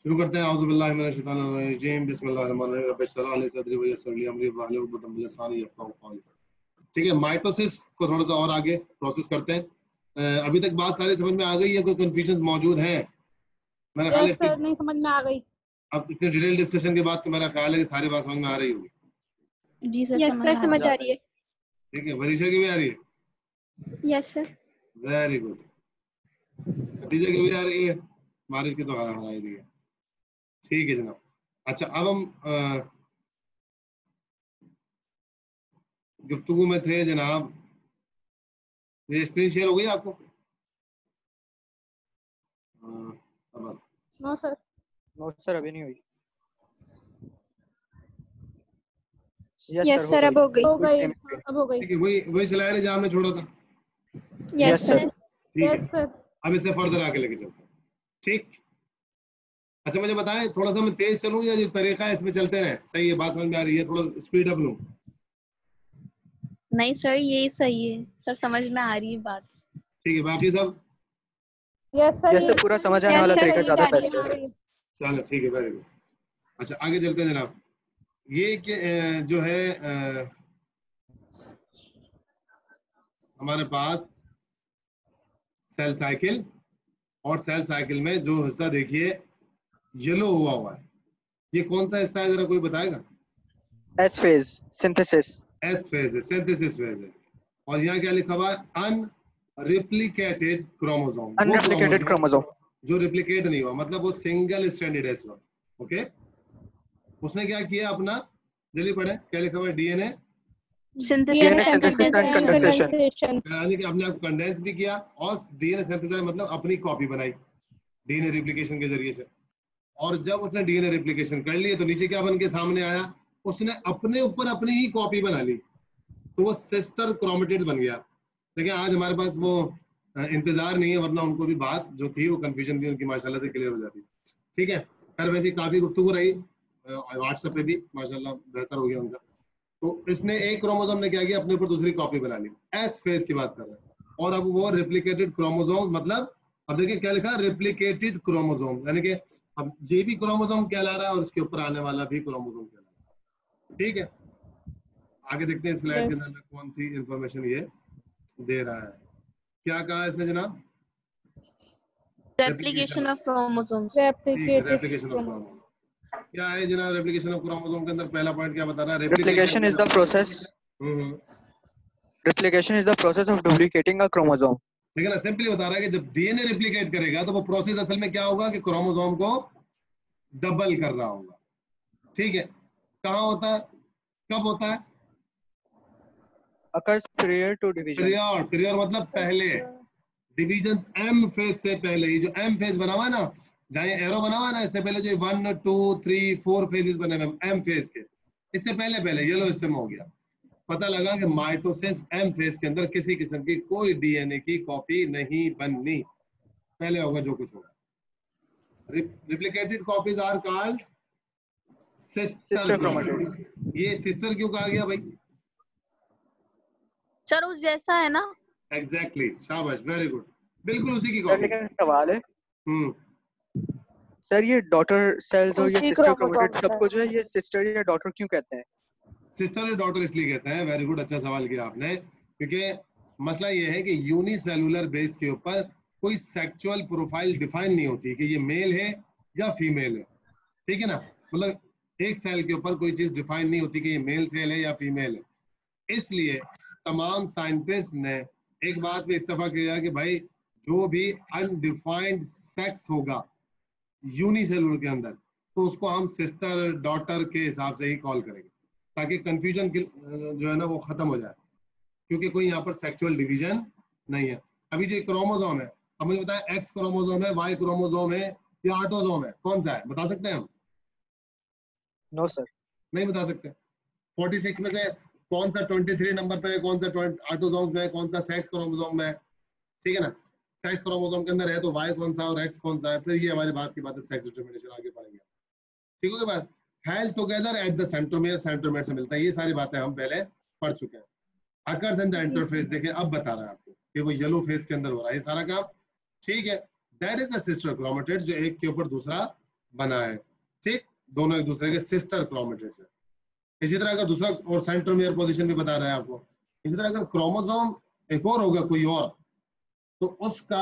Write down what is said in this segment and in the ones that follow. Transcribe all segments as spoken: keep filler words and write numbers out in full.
शुरू करते हैं। औज़ु बिल्लाहि मिनश शैतानिर रजीम, बिस्मिल्लाहिर रहमानिर रहीम, रब्बिश इश्रह ली सदरी व यस्सिर ली अमरी वाहलुल उक़दतम मिन लिसानी यफ़क़हू क़ौली। ठीक है, माइटोसिस को थोड़ा सा और आगे प्रोसेस करते हैं। आ, अभी तक बात सारी समझ में आ गई है? कोई कंफ्यूजन मौजूद है? मेरा ख्याल है yes, सर नहीं समझ में आ गई। अब इतने डिटेल डिस्कशन के बाद तो मेरा ख्याल है कि सारी बात समझ में आ रही होगी। जी सर, yes, सर समझ आ रही है। ठीक है, वरीशा की भी आ रही है? yes, sir. Very good. Khadija की भी आ रही है? बारिश की तो आ रही है। ठीक है जनाब। अच्छा, अब हम गुफ्तगू में थे जनाब। ये स्क्रीन शेयर हो गई आपको? No sir. नो सर, अभी नहीं हुई। यस yes, सर, अब हो गई। हो गई, अब हो गई। ठीक है, वही वही स्लाइड जहाँ में छोड़ा था। Yes sir. ठीक है, अब इसे फर्दर आगे लेके चलते हैं। ठीक। अच्छा, मुझे बताएं, थोड़ा सा मैं तेज चलूं या जो तरीका है इसमें चलते रहे? सही है, बात समझ में आ रही है? थोड़ा स्पीड अप लूं? नहीं सर, यही सही है सर, समझ में आ रही है बात। ठीक है, बाकी सब? यस सर, यस सर, पूरा समझ आने वाला तरीका ज्यादा बेस्ट है। चलो ठीक है, वेरी गुड। अच्छा, आगे चलते हैं जनाब। ये कि जो है हमारे पास सेल साइकिल, और सेल साइकिल में जो हिस्सा देखिए येलो हुआ हुआ है, ये कौन सा हिस्सा है, जरा कोई बताएगा? S phase, synthesis. S phase है, सिंथेसिस फेज है। और यहाँ क्या लिखा हुआ है? Unreplicated chromosome. अनरिप्लिकेटेड क्रोमोसोम जो रिप्लिकेट नहीं हुआ, मतलब वो सिंगल स्ट्रैंडेड है इस वक्त। ओके, उसने क्या किया अपना, जल्दी पढ़े, क्या लिखा हुआ है? डीएनए सिंथेसिस एंड कंडेंसेशन, यानी कि अपने आप कंडेंस भी किया, और डीएनए सिंथेसाइज मतलब अपनी कॉपी बनाई डीएनए रिप्लिकेशन के जरिए से। और जब उसने डीएनए रिप्लिकेशन कर लिए तो नीचे क्या बन के सामने आया? उसने अपने ऊपर अपनी ही कॉपी बना ली, तो वो सिस्टर क्रोमेटिड बन गया। देखिए, आज हमारे पास वो इंतजार नहीं है, वरना उनको भी बात जो थी वो कंफ्यूजन थी उनकी माशाल्लाह से क्लियर हो जाती। ठीक है, खैर वैसे काफी गुफ्तगू रही, व्हाट्सएप पे भी माशाल्लाह बेहतर हो गया उनका। तो इसने एक क्रोमोसोम ने क्या किया, अपने ऊपर दूसरी कॉपी बना ली। एस फेज की बात कर रहे हैं। और अब वो रेप्लिकेटेड क्रोमोसोम, मतलब अब देखिए क्या लिखा, रेप्लिकेटेड क्रोमोसोम, यानी कि अब ये भी क्रोमोसोम कहला रहा है और इसके ऊपर आने वाला भी क्रोमोसोम कहला रहा है। ठीक है, आगे देखते हैं स्लाइड के अंदर कौन सी इंफॉर्मेशन ये दे रहा है। क्या कहा इसने जनाब? Replication of chromosomes. Replication of chromosome क्या है जनाब? रेप्लिकेशन ऑफ क्रोमोसोम के अंदर पहला पॉइंट क्या बता रहा है? Replication is the process replication is the process of duplicating a chromosome. ठीक है ना, सिंपली बता रहा है कि जब डीएनए रिप्लिकेट करेगा तो वो प्रोसेस असल में क्या होगा कि क्रोमोसोम को डबल कर रहा होगा। ठीक है, कहाँ होता है, कब होता है? occurs prior to division। prior prior मतलब पहले, डिवीजन एम फेज से पहले। ये जो एम फेज बना हुआ है ना, जहाँ एरो बना हुआ है ना, इससे पहले जो one two three four phases बने हुए एम फेज के, इससे पहले पहले येलो इससे हो गया। पता लगा कि माइटोसिस एम फेज के अंदर किसी किस्म की कोई डीएनए की कॉपी नहीं बननी, पहले होगा जो कुछ होगा। Replicated copies are called sister chromatids. ये सिस्टर क्यों कहा गया भाई? सर उस जैसा है ना। Exactly exactly. शाबाश, वेरी गुड, बिल्कुल उसी की कॉपी। लेकिन सवाल है हम्म सर, ये डॉटर सेल्स और ये सिस्टर क्रोमेटिड सबको जो है ये सिस्टर या डॉटर क्यों कहते हैं? सिस्टर या डॉटर इसलिए कहते हैं, वेरी गुड, अच्छा सवाल किया आपने, क्योंकि मसला ये है कि यूनिसेलुलर बेस के ऊपर कोई सेक्सुअल प्रोफाइल डिफाइन नहीं होती कि ये मेल है या फीमेल है। ठीक है ना, मतलब एक सेल के ऊपर कोई चीज डिफाइन नहीं होती कि ये मेल सेल है या फीमेल है। इसलिए तमाम साइंटिस्ट ने एक बात पे इत्तेफाक किया कि भाई जो भी अनडिफाइंड सेक्स होगा यूनिसेलुलर के अंदर, तो उसको हम सिस्टर डॉटर के हिसाब से ही कॉल करेंगे, ताकि कंफ्यूजन जो है ना वो खत्म हो जाए, क्योंकि कोई यहाँ पर सेक्सुअल डिवीजन नहीं है। अभी जो क्रोमोसोम है, अब मुझे बताया एक्स क्रोमोसोम है, वाई क्रोमोसोम है या ऑटोसोम है, कौन सा है बता सकते हैं हम? नो सर, नहीं बता सकते। छियालीस में से कौन सा तेईस नंबर पे है, कौन सा ऑटोसोम्स में है, कौन सा सेक्स क्रोमोसोम में है? ठीक है ना, सेक्स क्रोमोसोम के अंदर है तो वाई कौन सा और एक्स कौन सा है, फिर ये हमारी बात की बात है सेक्स डिटरमिनेशन, आगे पढ़ेंगे। ठीक हो गया बात? Held together at the centromere, centromere से मिलता है, ये सारी बातें हम पहले पढ़ चुके हैं। अकर्स इन द इंटरफेस, देखिए अब बता रहा है आपको कि वो येलो फेज के अंदर हो रहा है ये सारा काम। ठीक है, that is the sister chromatids, जो एक के ऊपर दूसरा बना है, ठीक, दोनों एक दूसरे के सिस्टर क्रोमेटिड्स है। इसी तरह अगर दूसरा और सेंट्रोमियर पोजीशन भी बता रहा है आपको, इसी तरह अगर क्रोमोसोम एक और होगा कोई और, तो उसका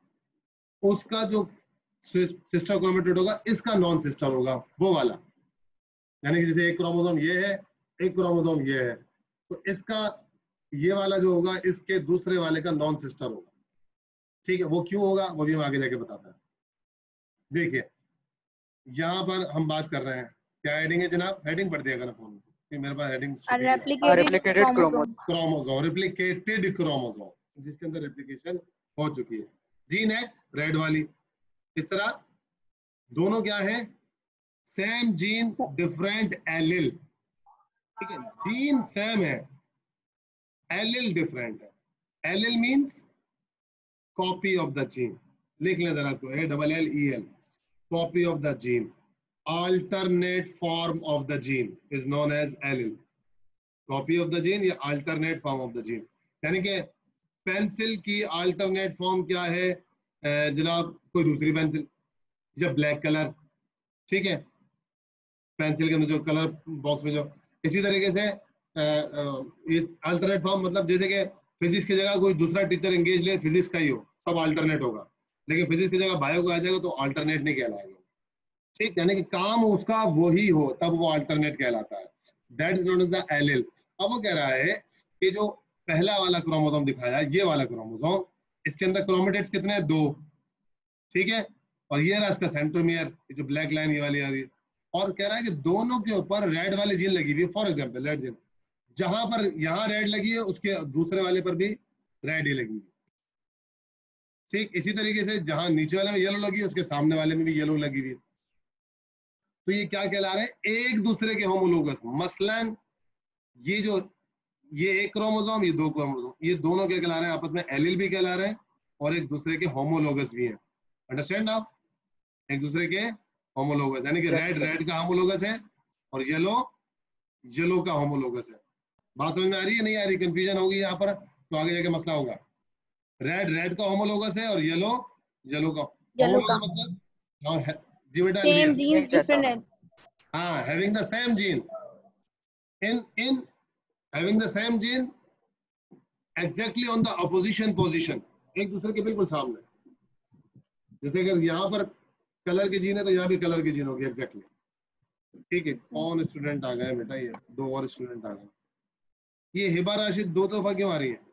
उसका जो सिस्टर क्रोमेटिड होगा इसका नॉन सिस्टर होगा, वो वाला। यानी कि जैसे एक क्रोमोसोम ये है, एक क्रोमोसोम ये है, तो इसका ये वाला जो होगा इसके दूसरे वाले का नॉन सिस्टर होगा, ठीक है। वो क्यों होगा वो भी हम आगे जाके बताता है। देखिए यहाँ पर हम बात कर रहे हैं, क्या हेडिंग है जनाब? हेडिंग पढ़ दिया फोन में, मेरे पास heading replicated chromosome, replicated chromosome, जिसके अंदर रेप्लिकेशन हो चुकी है। जीन एक्स रेड वाली, इस तरह दोनों क्या है? सेम जीन डिफरेंट एलिल, ठीक है। जीन सेम है, एलिल डिफरेंट है। Allele means copy of the gene, लिख लें जरा इसको, A double L E L, copy of the gene. alternate form of the gene is known as allele, copy of the gene या alternate form of the gene। यानी कि pencil की alternate form क्या है जनाब? कोई दूसरी पेंसिल या ब्लैक कलर, ठीक है, पेंसिल के अंदर जो कलर बॉक्स में जो, इसी तरीके से अल्टरनेट फॉर्म मतलब जैसे कि फिजिक्स की जगह कोई दूसरा टीचर एंगेज ले, फिजिक्स का ही हो, सब अल्टरनेट होगा, लेकिन फिजिक्स की जगह बायो को आ जाएगा तो अल्टरनेट नहीं कहलाएगा, ठीक। यानी कि काम उसका वही हो तब वो अल्टरनेट कहलाता है, that is known as the allele. अब वो कह रहा है कि जो पहला वाला क्रोमोसोम दिखाया, ये वाला क्रोमोसोम, इसके अंदर क्रोमेटिड्स कितने हैं? दो, ठीक है, और ये रहा इसका सेंट्रोमियर, जो ब्लैक लाइन ये वाली आ रही है, और कह रहा है कि दोनों के ऊपर रेड वाली जीन लगी हुई है। फॉर एग्जांपल रेड जीन, जहां पर यहाँ रेड लगी है उसके दूसरे वाले पर भी रेड ही लगी है, ठीक। इसी तरीके से जहां नीचे वाले में येलो लगी है उसके सामने वाले में भी येलो लगी हुई है। तो ये क्या कहला रहे हैं? एक दूसरे के होमोलोगस। मसलन ये जो ये एक क्रोमोसोम, ये दो क्रोमोसोम, ये दोनों क्या कहला रहे हैं? आपस में एलिल भी कहला रहे हैं और एक दूसरे के होमोलोगस भी हैं। Understand now? एक दूसरे के होमोलोगस, यानी कि रेड रेड का होमोलोगस है और येलो येलो का होमोलोगस है। बात समझ में आ रही है? नहीं आ रही? कंफ्यूजन होगी यहाँ पर तो आगे जाके मसला होगा। रेड रेड का होमोलोगस है और येलो येलो का होमोलोगस मतलब जी बेटा, सेम जीन डिफरेंट, हाँ, having the same gene in in having the same gene exactly on the opposition position, एक दूसरे के बिल्कुल सामने। जैसे अगर यहाँ पर कलर की जीन है तो यहाँ भी कलर की जीन होगी एग्जैक्टली, ठीक है। कौन स्टूडेंट आ गए बेटा? ये दो और स्टूडेंट आ गए। ये हिबा राशिद दो दफा क्यों आ रही है?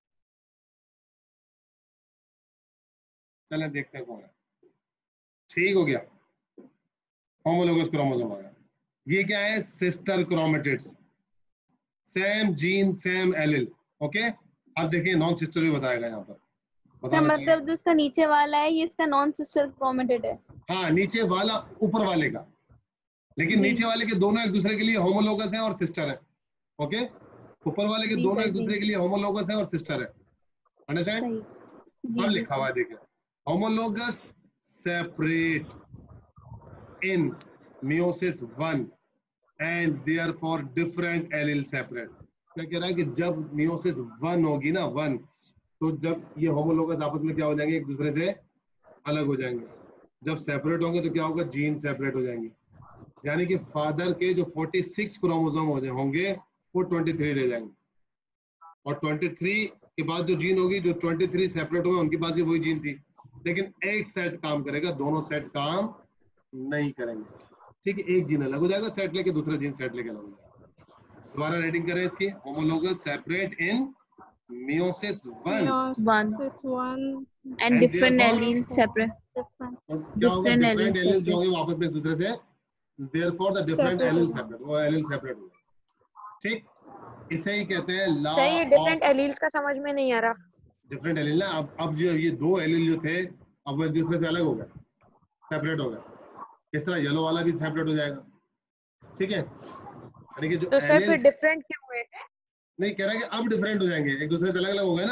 चलें देखते हैं कौन है। ठीक हो गया, होमोलोगस क्रोमोसोम आ गया। ये क्या है? Sister chromatids, same gene same allele, okay. अब देखिए नॉन सिस्टर भी बताएगा यहाँ पर, मतलब जो इसका नीचे वाला है ये इसका नॉन सिस्टर क्रोमेटिड है। हाँ, नीचे वाला ऊपर वाले का, लेकिन नीचे वाले के दोनों एक दूसरे के लिए होमोलोगस है और सिस्टर है, ओके। ऊपर वाले के दोनों एक दूसरे के लिए होमोलोगस है और सिस्टर है। अंडरस्टैंड? सब लिखा हुआ है, देखिए। Homologous separate in meiosis one and therefore different allele separate। क्या कह रहा है कि जब meiosis one होगी ना, वन, तो जब ये होमोलोगस आपस में क्या हो जाएंगे? एक दूसरे से अलग हो जाएंगे। जब सेपरेट होंगे तो क्या होगा? जीन सेपरेट हो जाएंगे। यानी कि फादर के जो छियालीस क्रोमोसोम हो जाए होंगे वो तेईस रह जाएंगे, और तेईस के बाद जो जीन होगी, जो तेईस सेपरेट हुए उनके पास भी वही जीन थी, लेकिन एक सेट काम करेगा, दोनों सेट काम नहीं करेंगे, ठीक है। एक जीन अलग हो जाएगा सेट लेके, दूसरा जीन सेट लेके अलग हो जाएगा। दोबारा रेडिंग करें इसकी। Homologous separate in meiosis one one and different allele separate, क्या होगा? डिफरेंट एलील जो होंगे वो आपस में एक दूसरे से, therefore the different allele separate, वो एलील सेपरेट होंगे, ठीक। इसे ही कहते हैं लॉ। सही, डिफरेंट एलील्स का समझ में नहीं आ रहा। डिफरेंट एलील ना, अब अब जो ये दो एलील जो थे अब वो एक दूसरे से अलग हो गए, सेपरेट हो गए। इस तरह येलो वाला भी सेपरेट हो जाएगा, ठीक है। यानी कि जो तो सर फिर डिफरेंट क्यों हुए? नहीं कह रहा है कि अब डिफरेंट हो जाएंगे, एक दूसरे से अलग अलग हो गए ना।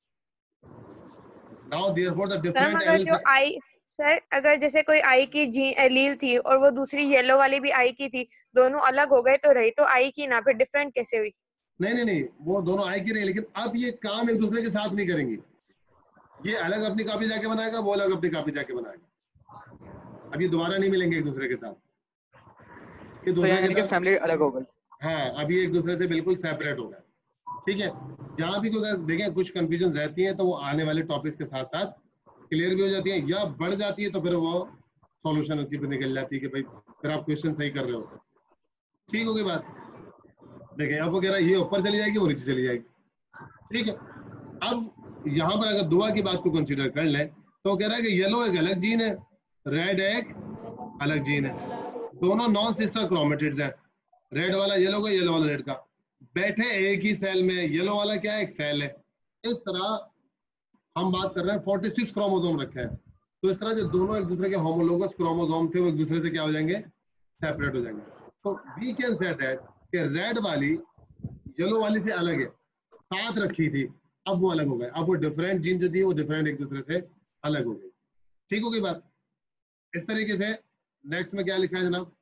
Now therefore the different allele जो आई सर, अगर जैसे कोई आई की जी एलील थी और वो दूसरी येलो वाली भी आई की थी, दोनों अलग हो गए तो रही तो आई की ना, फिर डिफरेंट कैसे हुई? नहीं नहीं नहीं, वो दोनों आई की रही, लेकिन अब ये काम एक दूसरे के साथ नहीं करेंगी। ये अलग अपनी कॉपी जाके बनाएगा, वो अलग अपनी कॉपी जाके बनाएगा। अब ये दोबारा नहीं मिलेंगे एक दूसरे के साथ, ये तो दूसरे यानी के कि साथ फैमिली अलग हो गई। हाँ अभी एक दूसरे से बिल्कुल सेपरेट हो गए। ठीक है, जहाँ भी कोई देखें कुछ कंफ्यूजन रहती है तो वो आने वाले टॉपिक्स के साथ साथ क्लियर भी हो जाती है, या बढ़ जाती है तो फिर वो सॉल्यूशन उसकी पे निकल जाती है कि भाई फिर आप क्वेश्चन सही कर रहे हो। ठीक हो गई बात? देखें अब वो कह रहा है ये ऊपर चली जाएगी वो नीचे चली जाएगी। ठीक है, अब यहाँ पर अगर दुआ की बात को कंसीडर कर लें तो वो कह रहा है कि येलो एक अलग जीन है, रेड एक अलग जीन है, दोनों नॉन सिस्टर क्रोमेटिड्स हैं, रेड वाला येलो का, येलो वाला रेड का, बैठे एक ही सेल में, येलो वाला क्या है एक सेल है। इस तरह हम बात कर रहे हैं छियालीस क्रोमोसोम रखे हैं, तो इस तरह जो दोनों एक दूसरे के होमोलोगस क्रोमोसोम थे वो एक दूसरे से क्या हो जाएंगे, सेपरेट हो जाएंगे। तो वी कैन से दैट कि रेड वाली येलो वाली से अलग है, साथ रखी थी, अब वो अलग हो गए, अब वो डिफरेंट जीन जो थी वो डिफरेंट एक दूसरे से अलग हो गई। ठीक हो गई बात? इस तरीके से नेक्स्ट में क्या लिखा है जनाब?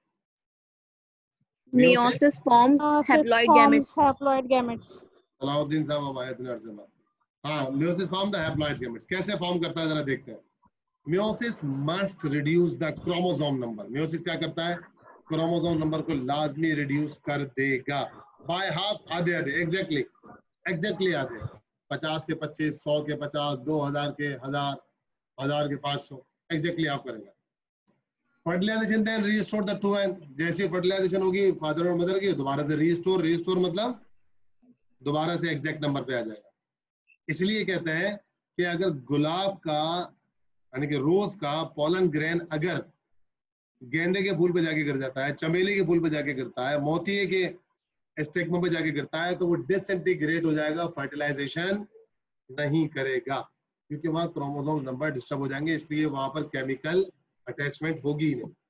Meiosis forms haploid gametes. Haploid gametes. Alauddin साहब अब आए इतने अरसे बाद। हाँ, meiosis form the haploid gametes। कैसे फॉर्म करता है जरा देखते हैं। meiosis must reduce the chromosome number। meiosis क्या करता है? क्रोमोसोम नंबर को लाजमी रिड्यूस कर देगा बाय हाफ, आधे आधे, एग्जैक्टली एग्जैक्टली आधे, पचास के पच्चीस, सौ के पचास, दो हजार के हजार, हजार के पाँच सौ, एग्जैक्टली आप करेंगे। Fertilization then restore the two n, जैसी फर्टिलाइजेशन होगी फादर और मदर की दोबारा से रीस्टोर, रीस्टोर मतलब दोबारा से एग्जैक्ट नंबर पे आ जाएगा। इसलिए कहते हैं कि अगर गुलाब का यानी कि रोज का पॉलन ग्रेन अगर गेंदे के फूल पे जाके गिर जाता है, चमेली के फूल पे जाके गिरता है, मोती के स्टिग्मा पे जाके गिरता है, तो वो डिसइंटीग्रेट हो जाएगा, फर्टिलाइजेशन नहीं करेगा क्योंकि वहां क्रोमोसोम नंबर डिस्टर्ब हो जाएंगे, इसलिए वहां पर केमिकल अटैचमेंट होगी ही नहीं।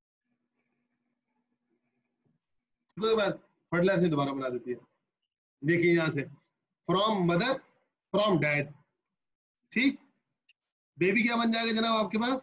तो बात फर्टिलाइजेशन दोबारा बना देती है। देखिए यहां से फ्रॉम मदर फ्रॉम डैड, ठीक, बेबी क्या बन जाएगा जनाब आपके पास?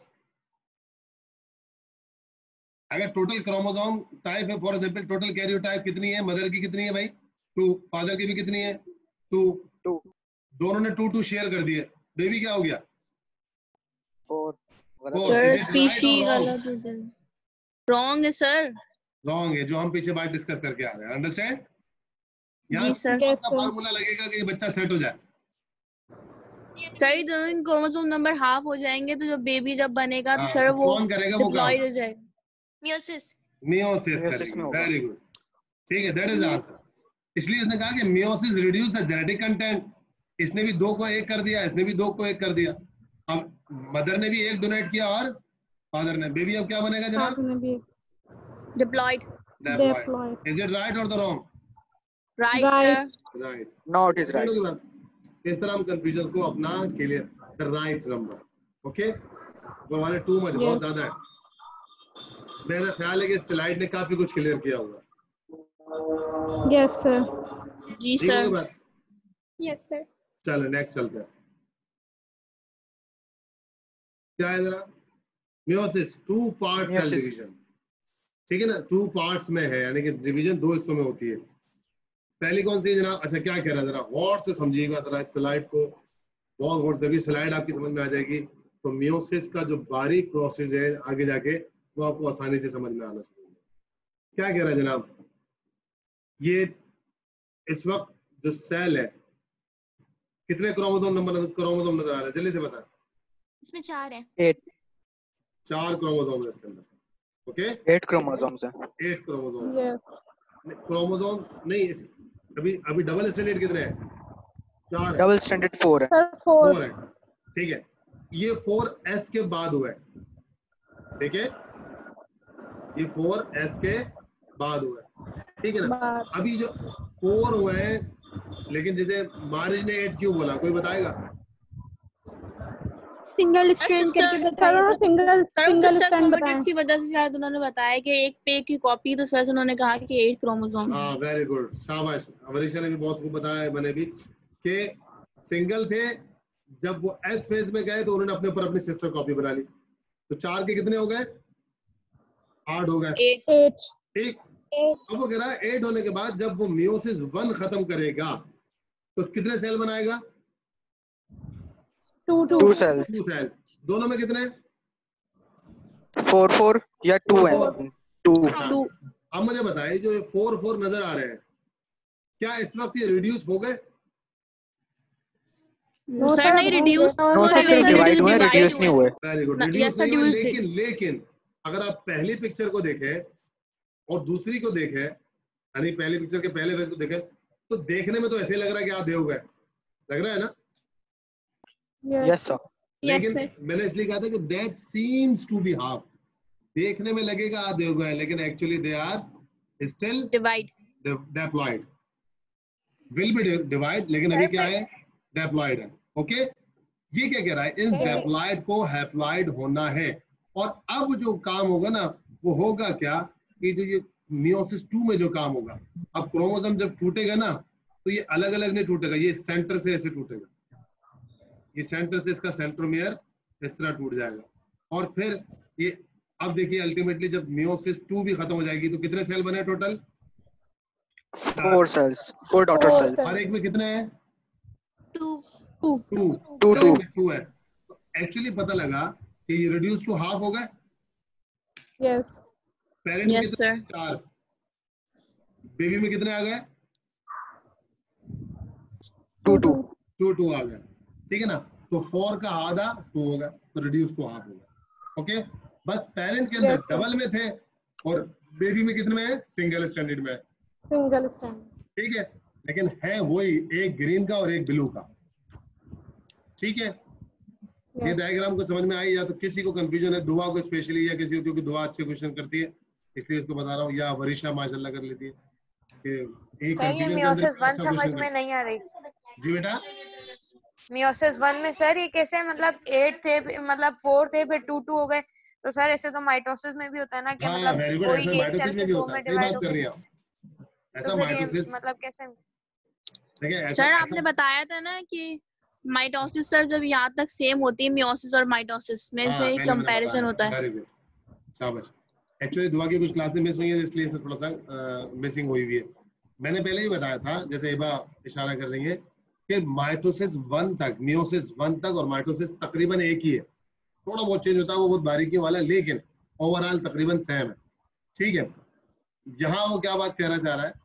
अगर टोटल क्रोमोसोम टाइप है, फॉर एग्जांपल टोटल कैरियोटाइप कितनी है, मदर की कितनी है भाई? टू, फादर की भी कितनी है? टू टू, दोनों ने टू टू शेयर कर दिए, बेबी क्या हो गया? फोर। सर स्पीशीज गलत है, रॉन्ग है सर, रॉन्ग है, जो हम पीछे बात डिस्कस करके आ रहे हैं, अंडरस्टैंड? जी सर। आपका फार्मूला लगेगा कि ये बच्चा सेट हो जाए। सही, दोनों क्रोमोसोम नंबर हाफ हो जाएंगे तो जब बेबी जब बनेगा तो सर वो कौन करेगा वो काम? डिप्लॉयड हो जाएगा, मियोसिस मियोसिस करेगा, वेरी गुड, ठीक है, दैट इज आंसर। इसलिए इसने कहा कि meiosis reduce the genetic content, इसने भी दो को एक कर दिया, इसने भी दो को एक कर दिया, अब मदर ने भी एक डोनेट किया और फादर ने, बेबी अब क्या बनेगा जनाब? Diploid. Diploid. Is it right और the wrong? Right sir, right, no it is right. इस तरह हम कंफ्यूजन को अपना clear, the right number, okay, वो वाले टू मच बहुत ज्यादा है, मेरा ख्याल है कि स्लाइड ने काफी कुछ क्लियर किया होगा। Yes sir. जी सर। Yes sir. चलो नेक्स्ट चलते हैं, क्या है जरा? Meiosis two part cell division, ठीक है ना, टू पार्ट्स में है, यानी कि डिवीजन दो हिस्सों में होती है। पहली कौन सी है जनाब? अच्छा क्या कह रहा है, जरा गौर से समझिएगा जरा इस स्लाइड को, बहुत गौर से, भी स्लाइड आपकी समझ में आ जाएगी तो मियोसिस का जो बारीक प्रोसेस है आगे जाके वो आपको आसानी से समझ में आना शुरू होगा। क्या कह रहा है जनाब? ये इस वक्त जो सेल है कितने क्रोमोसोम नंबर क्रोमोसोम नजर आ रहे हैं, जल्दी से बता। इसमें चार है। एट, चार क्रोमोसोम है इसके अंदर, ओके, एट क्रोमोसोम्स हैं। एट क्रोमोसोम, क्रोमोसोम्स नहीं, अभी अभी डबल स्टैंडर्ड कितने हैं? चार है। डबल स्टैंडर्ड फोर है। फोर है, ठीक है, ये फोर एस के बाद हुआ है, ठीक है, ये फोर एस के बाद हुआ है, ठीक है ना। अभी जो फोर हुए हैं, लेकिन जैसे मारिज ने एट क्यों बोला, कोई बताएगा? सिंगल स्ट्रैंड करके बताया, सिंगल सिंगल स्ट्रैंड बताया की वजह से शायद उन्होंने बताया कि एक पे की कॉपी, तो इस वजह से उन्होंने कहा कि एट क्रोमोसोम। हाँ वेरी गुड, शाबाश, अमरीशा ने भी बहुत खूब बताया है, मैंने भी, कि सिंगल थे, जब वो एस फेज में गए तो उन्होंने अपने ऊपर अपनी सिस्टर कॉपी बना ली, तो चार के कितने हो गए? आठ हो गए, एट, ठीक। अब वो कह रहा है एट होने के बाद जब वो मियोसिस वन खत्म करेगा तो कितने सेल बनाएगा? Two two two cells. Two cell, दोनों में कितने? फोर फोर या two Four, n four. Two हाँ, टू अब मुझे बताइए जो फोर फोर नजर आ रहे हैं क्या इस वक्त ये रिड्यूस हो गए? No, सर sir, नहीं रिड्यूस no, नो हो सर रहे सिर्फ सर, डिवाइड हुए divide रिड्यूस नहीं हुए। वेरी गुड, न- रिड्यूस yes, sir, नहीं हुए, reduced लेकिन लेकिन अगर आप पहली पिक्चर को देखें और दूसरी को देखें, यानी पहली पिक्चर के पहले फेज को देखें, तो देखने में तो ऐसे लग रहा है कि आधे हो गए, लग रहा है ना? yes, yes sir. यस लेकिन सर, मैंने इसलिए कहा था कि that seems to be half, देखने में लगेगा आधे हो गए लेकिन actually they are still divide diploid, will be divide, लेकिन अभी क्या है? डिप्लॉयड है। ओके, ये क्या कह रहा है? इन डिप्लॉयड को हैप्लॉयड होना है। और अब जो काम होगा ना वो होगा क्या कि जो ये मियोसिस टू में जो काम होगा, अब क्रोमोसोम जब टूटेगा ना तो ये अलग अलग नहीं टूटेगा, ये सेंटर से ऐसे टूटेगा, ये सेंटर से इसका सेंट्रोमियर इस तरह टूट जाएगा। और फिर ये अब देखिए अल्टीमेटली जब मियोसिस टू भी खत्म हो जाएगी तो कितने सेल बने total? Four cells, four daughter Four cells. हर एक में कितने हैं? Two. Two two two two two है। तो एक्चुअली पता लगा कि ये रिड्यूस टू हाफ हो गए। yes, पेरेंट में यस कितने? सर, चार। बेबी में कितने आ गए? टू टू टू टू आ गए, ठीक है ना? तो फोर का आधा टू होगा, तो रिड्यूस टू हाफ होगा। ओके, बस पेरेंट के अंदर Yes, sir. डबल में थे और बेबी में कितने में है? सिंगल स्टैंडर्ड में है, single stand. ठीक है? लेकिन है वही, एक ग्रीन का और एक ब्लू का, ठीक है? ये Yes. डायग्राम को समझ में आई? या तो किसी को कंफ्यूजन है दुआ को स्पेशली, या किसी को, क्योंकि दुआ अच्छे क्वेश्चन करती है इसलिए इसको बता रहा हूँ, या वरिशा माशाल्लाह कर लेती है कि एक सर ये कंफ्यूजन के अंदर मियोसिस इतना वन अच्छा समझ क्वेश्चन में करती नहीं आ रही। है। जी बेटा, मियोसिस वन में सर ये कैसे, मतलब एट थे मतलब फोर थे फिर टू टू हो गए, तो सर ऐसे तो माइटोसिस में भी होता है ना कि हाँ मतलब वेरी गुड, कोई ऐसा एक माइटोसिस सेल में से भी दो होता है, में सही डिवाइड बात हो कर रही गए, हैं आप। तो ऐसा फिर ये माइटोसिस, मतलब कैसे? देखिए ऐसा सर ऐसा आपने बताया था ना कि माइटोसिस सर जब यहाँ तक सेम होती है मियोसिस और माइटोसिस में हाँ फिर पहले मैंने कंपैरिजन बताया, होता है। वेरी गुड, शाबाश। एक्चुअली दुआ की कुछ क्लासेस मिस हुई है इसलिए इसमें थोड़ा सा मिसिंग हुई हुई है। मैंने पहले ही बताया था, जैसे एबा इशारा कर रही है कि माइटोसिस वन तक, मियोसिस वन तक और माइटोसिस तकरीबन एक ही है, थोड़ा बहुत चेंज होता है, वो बहुत बारीकी वाला है, लेकिन ओवरऑल तकरीबन सेम है, ठीक है? यहाँ वो क्या बात कहना चाह रहा है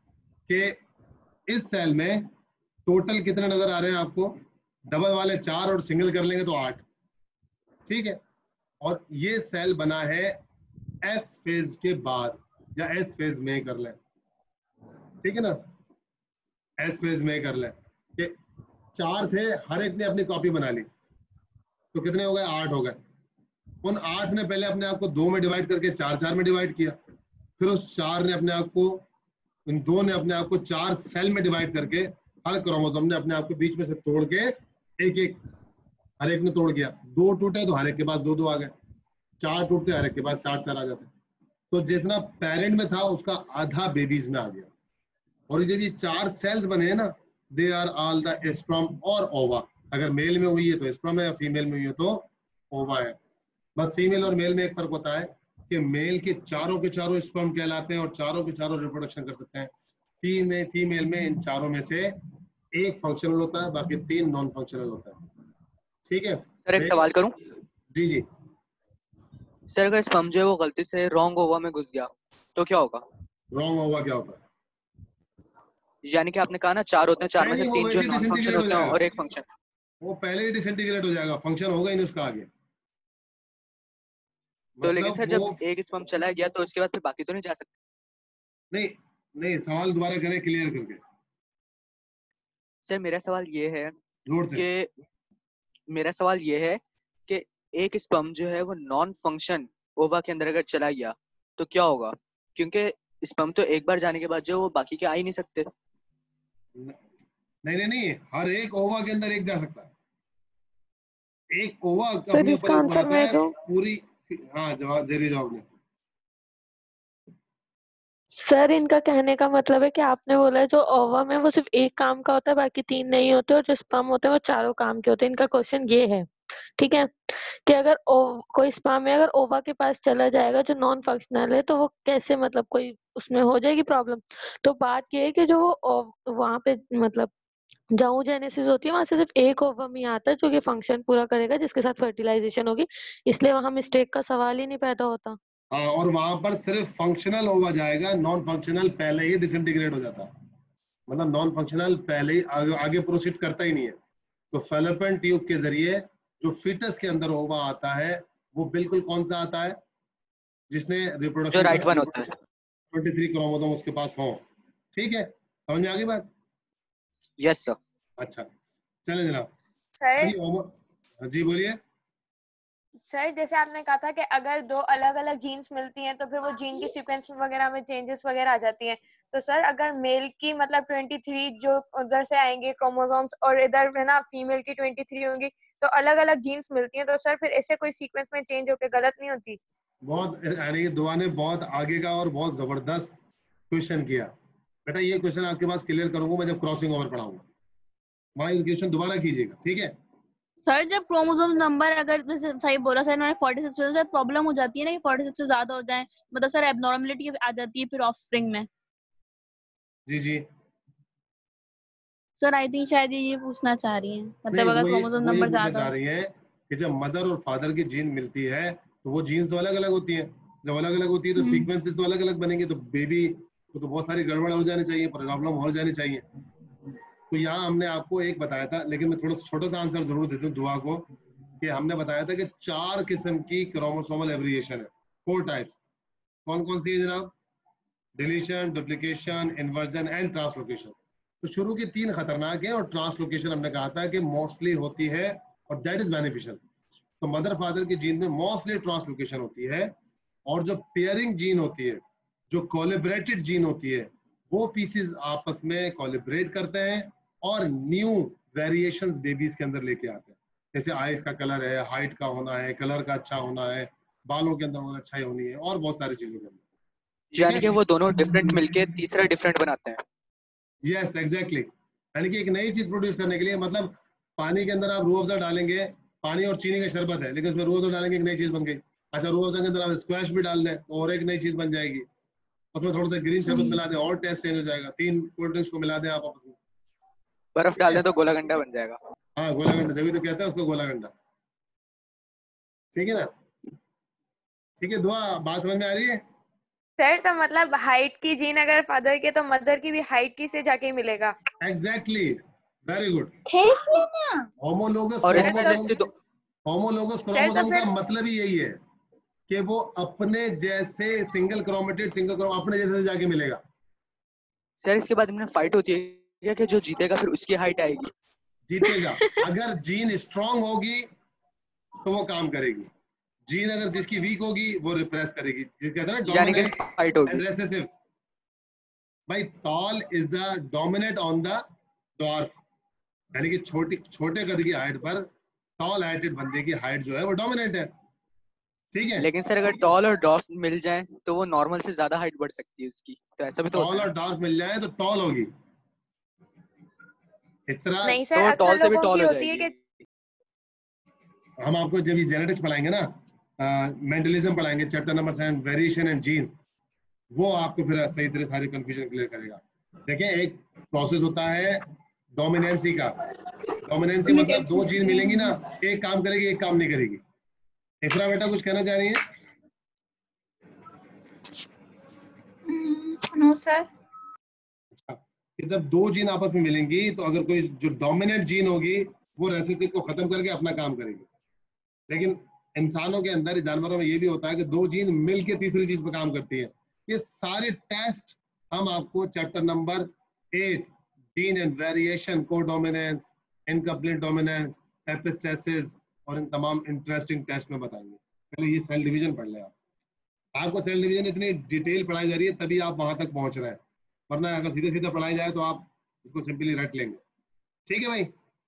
कि इस सेल में टोटल कितने नजर आ रहे हैं आपको? डबल वाले चार और सिंगल कर लेंगे तो आठ, ठीक है? और ये सेल बना है एस फेज के बाद, या एस फेज में कर लें, ठीक है ना? एस फेज में कर लें कि चार थे, हर एक ने अपनी कॉपी बना ली, तो कितने हो गए? आठ हो गए। उन आठ ने पहले अपने आप को दो में डिवाइड करके चार चार में डिवाइड किया, फिर उस चार ने अपने आप को, इन दो ने अपने आप को चार सेल में डिवाइड करके, हर क्रोमोसोम ने अपने आप को बीच में से तोड़ के एक एक, हर एक ने तोड़ गया, दो टूटे तो हर एक के पास दो दो आ गए, चार टूटते हर एक के पास चार चार आ जाते। तो जितना पेरेंट में था उसका आधा बेबीज में आ गया। और जब ये चार सेल्स बने हैं ना, they are all the sperm और ओवा। अगर मेल में हुई है तो स्पर्म है, या फीमेल में हुई है तो ओवा है। बस फीमेल और मेल में एक फर्क होता है कि मेल के चारों के चारों स्पर्म कहलाते हैं और चारों के चारों रिप्रोडक्शन कर सकते हैं। फीमेल फीमेल में इन चारों में से एक फंक्शनल होता है, बाकी तीन नॉन फंक्शनल होता है, ठीक है? सर एक सवाल करूं? जी जी। सर अगर स्पर्म जो है वो गलती से रॉन्ग ओवा में घुस गया तो क्या होगा? रॉन्ग ओवा क्या होता है? यानी कि आपने कहा ना चार होते हैं, चार में नहीं से वो तीन जो वैसे नॉन फंक्शन डिसइंटीग्रेट हो होते हैं जाएगा, और एक फंक्शन। वो पहले ही डिसइंटीग्रेट हो जाएगा, फंक्शन होगा ही नहीं उसका आगे। तो लेकिन सर मतलब जब वो एक स्पर्म चला गया तो उसके बाद फिर बाकी तो नहीं जा सकते? नहीं नहीं, सवाल दोबारा करें क्लियर करके, सर मेरा सवाल ये है जोर से। कि मेरा सवाल ये है कि एक स्पर्म जो है वो नॉन फंक्शन ओवा के अंदर अगर चला गया तो क्या होगा? क्योंकि स्पर्म तो एक बार जाने के बाद जो वो बाकी के आ ही नहीं सकते। नहीं नहीं नहीं, हर एक ओवा के अंदर एक जा सकता है, एक ओवा सर अपने इसका ऊपर एक आंसर बनाता मैं है दूं? पूरी। हाँ जवाब जरूर जवाब दें। सर इनका कहने का मतलब है कि आपने बोला है जो ओवा में वो सिर्फ एक काम का होता है, बाकी तीन नहीं होते, और जो स्पर्म होते हैं वो चारों काम के होते हैं। इनका क्वेश्चन ये है, ठीक है, कि अगर ओ, कोई स्पर्म है अगर ओवा के पास चला जाएगा जो नॉन फंक्शनल है तो वो कैसे, मतलब कोई उसमें हो जाएगी प्रॉब्लम। तो बात ये है कि जो वहां पे मतलब जहाँ oogenesis होती है वहां से सिर्फ एक ओवम ही आता है जो कि फंक्शन पूरा करेगा, जिसके साथ फर्टिलाइजेशन होगी, इसलिए वहां मिस्टेक का सवाल ही नहीं पैदा होता। हाँ, और वहां पर सिर्फ फंक्शनल ओवा जाएगा, नॉन फंक्शनल पहले ही डिसइंटीग्रेट हो जाता है, मतलब नॉन फंक्शनल पहले ही आगे, आगे प्रोसीड करता ही नहीं है। तो फेलोपियन ट्यूब के जरिए जो फीटस के अंदर ओवा आता है वो बिल्कुल कौन सा आता है, जिसने जो रिप्रोडक्शन राइट वन होता है। तेईस क्रोमोसोम उसके पास हो। ठीक है, समझ में आ गई बात? Yes sir. अच्छा, चले जनाब। सर अभी ओवा- जी बोलिए। सर जैसे आपने कहा था कि अगर दो अलग अलग जीन्स मिलती हैं तो फिर वो जीन की सीक्वेंस वगैरह में चेंजेस वगैरह आ जाती हैं। तो सर अगर मेल की मतलब तेईस जो उधर से आएंगे क्रोमोसोम्स और इधर है ना फीमेल की तेईस होंगी, तो अलग अलग जीन्स मिलती हैं, तो सर फिर ऐसे कोई सीक्वेंस में चेंज होके गलत नहीं होती? बहुत, यानी कि दुआ ने बहुत आगे का और बहुत जबरदस्त क्वेश्चन किया। बेटा ये क्वेश्चन आपके पास क्लियर करूंगा मैं जब क्रॉसिंग ओवर पढ़ाऊंगा, वहां ये क्वेश्चन दोबारा कीजिएगा, ठीक है? सर जब क्रोमोसोम नंबर अगर जैसे सही बोला सर इन्होंने छियालीस से, सर प्रॉब्लम हो जाती है ना कि छियालीस से ज्यादा हो जाए, मतलब सर एबनॉर्मलिटी आ जाती है फिर ऑफस्प्रिंग में। जी जी, सर आई थिंक शायद ये पूछना चाह रही हैं, नहीं मतलब अगर वो ये क्रोमोसोम वो ये नंबर पूछना ज्यादा चाह हो। रही है कि जब मदर और फादर की जीन मिलती है तो वो जीन्स तो अलग अलग होती हैं, जब अलग अलग होती है तो हम्म। सीक्वेंसेस तो अलग अलग बनेंगे, तो बेबी को तो बहुत सारी गड़बड़ हो जानी चाहिए, प्रॉब्लम हो जानी चाहिए। तो यहाँ हमने आपको एक बताया था, लेकिन मैं थोड़ा सा छोटा सा आंसर जरूर देता हूँ दुआ को, कि हमने बताया था कि चार किस्म की क्रोमोसोमल एब्रिएशन है, फोर टाइप्स। कौन कौन सी है जनाब? Deletion, duplication, inversion and translocation. तो शुरू की तीन खतरनाक है और ट्रांसलोकेशन हमने कहा था कि मोस्टली होती है और दैट इज बेनिफिशियल। तो मदर फादर की जीन में मोस्टली ट्रांसलोकेशन होती है, और जो पेयरिंग जीन होती है, जो कोलिब्रेटेड जीन होती है, वो पीसेस आपस में कोलिब्रेट करते हैं और न्यू वेरिएशंस बेबीज के अंदर लेके आते हैं। जैसे आईज का कलर है, हाइट का होना है, कलर का अच्छा होना है, बालों के अंदर होना अच्छाई होनी है, और बहुत सारी चीजों के अंदर। ठीक यानी है, कि वो दोनों डिफरेंट मिलके तीसरा डिफरेंट बनाते हैं। यस एग्जैक्टली, यानी कि एक नई चीज प्रोड्यूस करने के लिए, मतलब पानी के अंदर आप रूह अफ़ज़ा डालेंगे, पानी और चीनी का शरबत है, लेकिन उसमें रूह अफ़ज़ा डालेंगे, एक नई चीज बन गई। अच्छा, रूह अफ़ज़ा के अंदर आप स्क्वैश भी डाल दें तो और एक नई चीज बन जाएगी। उसमें थोड़ा सा ग्रीन शरबत मिला दें और टेस्ट चेंज हो जाएगा। तीन कोल्ड ड्रिंक्स को मिला दें आप आपस में, बर्फ डाल दें तो गोला गंडा बन जाएगा। हाँ गोला गंडा, तभी तो कहते हैं उसको गोला गंडा। ठीक है ना? ठीक है, दुआ बात समझ में आ रही है? सर तो मतलब हाइट की जीन अगर फादर के तो मदर की भी हाइट की से जाके मिलेगा। Exactly, very good. ना होमोलोगस और सर इसमें तो क्रोमोसोम, जैसे दो होमोलोगस सर तो क्रोमोसोम का फिर मतलब ही यही है कि वो अपने जैसे सिंगल क्रोमेटेड सिंगल क्रोम अपने जैसे जाके मिलेगा। सर इसके बाद इनमें फाइट होती है क्या कि जो जीतेगा फिर उसकी हाइट आएगी? जीतेगा, अगर जीन स्ट्रांग होगी तो वो काम करेगी, जीन अगर जिसकी वीक होगी वो रिप्रेस करेगी। ये कहते हैं ना यानी कि डोमिनेंट फाइट एंड होगी। रेसेसिव। भाई tall is the dominant on the dwarf, यानी कि छोटी छोटे कद की हाइट पर टॉल हाइटेड बंदे की हाइट जो है वो डोमिनेंट है। ठीक है, लेकिन सर अगर टॉल और डॉर्फ मिल जाए तो वो नॉर्मल से ज्यादा हाइट बढ़ सकती है उसकी, तो ऐसा भी तो होता टॉल है। और डॉर्फ मिल जाए तो टॉल होगी। इस तरह नहीं तो सर, वो अक्सर टॉल से भी लोगों की टॉल हो होती है जाएगी। कि हम आपको जब ये जेनेटिक्स पढ़ाएंगे ना, मेंटलिज्म पढ़ाएंगे, chapter number seven, variation and gene, वो आपको फिर सही तरह सारी कंफ्यूजन क्लियर करेगा। देखिए, एक प्रोसेस होता है डोमिनेंसी का। डोमिनेंसी मतलब दो जीन मिलेंगी ना, एक काम करेगी एक काम नहीं करेगी। इसरा बेटा कुछ कहना चाह रही है? No sir. अच्छा, कि जब दो जीन आपस में मिलेंगी तो अगर कोई जो डोमिनेंट जीन होगी वो रेसेसिव को खत्म करके अपना काम करेगी। लेकिन इंसानों के अंदर, जानवरों में ये भी होता है कि दो जीन मिलके तीसरी चीज पर काम करती है। ये सारे टेस्ट हम आपको chapter number eight, gene and variation, codominance, incomplete dominance, epistasis और इन तमाम इंटरेस्टिंग टेस्ट में बताएंगे। पहले ये सेल डिवीजन पढ़ लें आप। आपको सेल डिवीजन इतनी डिटेल पढ़ाई जा रही है तभी आप वहां तक पहुंच रहे हैं, वरना अगर सीधे सीधे पढ़ाई जाए तो आप इसको सिंपली रट लेंगे। ठीक है भाई?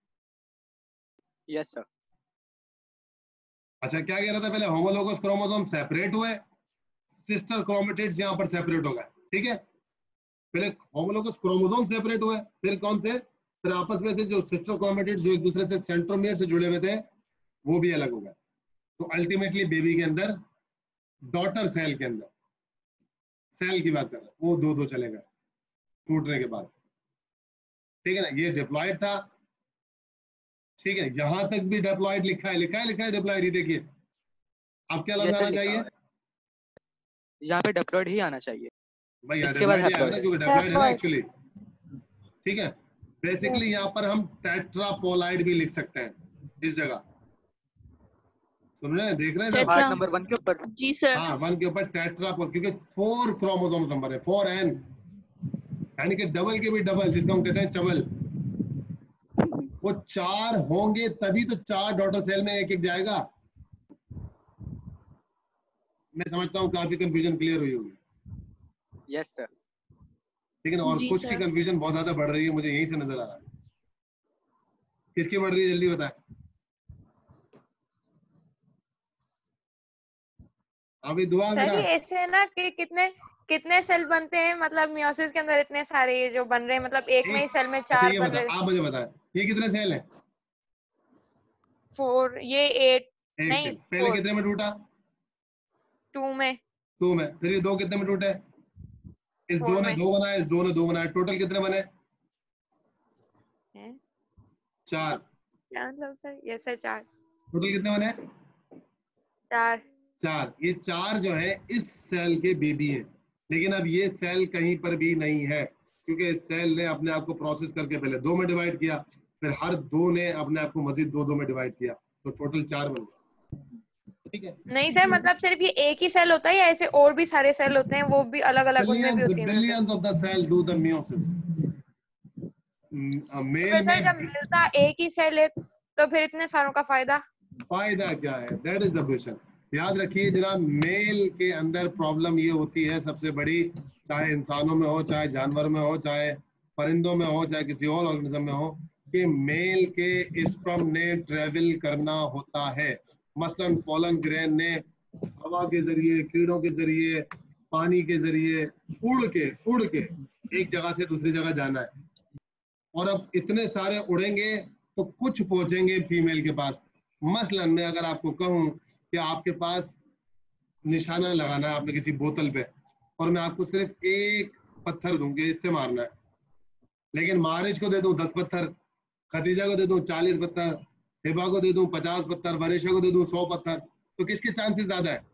Yes sir. अच्छा, क्या कह रहा था पहले? होमोलोगस क्रोमोसोम सेपरेट हुए, सिस्टर क्रोमेटिड्स यहां पर सेपरेट हो गए। ठीक है, पहले होमोलोगस क्रोमोसोम सेपरेट हुए, फिर कौन से? फिर आपस में से जो सिस्टर क्रोमेटिड्स जो एक दूसरे से सेंट्रोमियर से जुड़े हुए थे वो भी अलग हो गए। तो अल्टीमेटली बेबी के अंदर, डॉटर सेल के अंदर, सेल की बात कर रहे हैं, वो दो दो चले गए टूटने के बाद। ठीक है ना, ये डिप्लॉयड था, ठीक है, यहां तक भी डिप्लॉयड लिखा है, लिखा है लिखा है डिप्लॉयड, ये देखिए अब क्या ये लफ्ज सर आना लिखा चाहिए हुआ है, यहाँ पे डिप्लॉयड ही आना चाहिए, भाई, यहाँ इसके बाद डिप्लॉयड ही आएगा ना, हैप्लॉयड। क्योंकि डिप्लॉयड है ना Haploid. एक्चुअली, ठीक है। बेसिकली यहाँ पर हम टेट्रापोलाइड भी लिख सकते हैं इस जगह, सुन रहे हैं, देख रहे हैं सब? टेट्रा पार्ट नंबर वन के ऊपर। जी सर। हाँ, वन के ऊपर टेट्रापोल, क्योंकि फोर क्रोमोसोम्स नंबर है, फोर एन, यानी कि डबल के भी डबल, जिसको हम कहते हैं चबल, वो चार होंगे तभी तो चार डॉटर सेल में एक एक जाएगा। मैं समझता हूँ काफी कंफ्यूजन क्लियर हुई होगी, यस सर। लेकिन और जी कुछ की सर। कंफ्यूजन बहुत ज्यादा बढ़ रही है, मुझे यहीं से नजर आ रहा है। किसकी बढ़ रही है, जल्दी बताएं। अभी दुआ सर मेरा, ये ऐसे है ना कि कितने कितने सेल बनते हैं, मतलब मियोसिस के अंदर इतने सारे ये जो बन रहे हैं, मतलब एक में ही सेल में अच्छा चार ये बन बता, रहे हैं। आप मुझे बताएं ये कितने सेल हैं? फोर, ये एट, एक नहीं सेल, पहले फोर, कितने में टूटा? टू में, टू में, फिर ये दो कितने में टूटे? इस फोर दो ने में दो बनाए, इस दो ने दो बनाए, टोटल कितने बने? हैं? चार। क्या मतलब सर, ये सर चार, टोटल कितने बने? चार। चार। ये चार जो है इस सेल के बेबी हैं, लेकिन अब ये सेल कहीं पर भी नहीं है, क्योंकि इस सेल ने अपने आप को प्रोसेस करके पहले दो में डिवाइड किया, फिर हर दो ने अपने आप को मजीद दो दो में डिवाइड किया, तो टोटल चार बन गए, ठीक है। नहीं सर, मतलब सिर्फ ये एक ही सेल होता है या ऐसे और भी सारे सेल होते हैं, वो भी अलग अलग उनमें भी बिलियंस होती है meiosis? Billions of the cell do the meiosis. तो मेल फिर सर जब में मिलता एक ही सेल है तो फिर इतने सारों का फायदा? फायदा क्या है, दैट इज द क्वेश्चन। याद रखिए जनाब, मेल के अंदर प्रॉब्लम ये होती है सबसे बड़ी, चाहे इंसानों में हो, चाहे जानवर में हो, चाहे परिंदों में हो, चाहे किसी और ऑर्गेनिज्म में हो, कि मेल के स्पर्म ने ट्रेवल करना होता है। मसलन पोलन ग्रेन ने हवा के जरिए, कीड़ों के जरिए, पानी के जरिए उड़ के उड़ के एक जगह से दूसरी जगह जाना है, और अब इतने सारे उड़ेंगे तो कुछ पहुंचेंगे फीमेल के पास। मसलन मैं अगर आपको कहूं कि आपके पास निशाना लगाना है आपने किसी बोतल पे, और मैं आपको सिर्फ एक पत्थर दूं कि इससे मारना है, लेकिन मारिश को दे दूं दस पत्थर, खदीजा को दे दूं चालीस पत्थर, हिबा को दे दूं पचास पत्थर, वरीशा को दे दूं सौ पत्थर, तो किसके चांसेस ज्यादा है?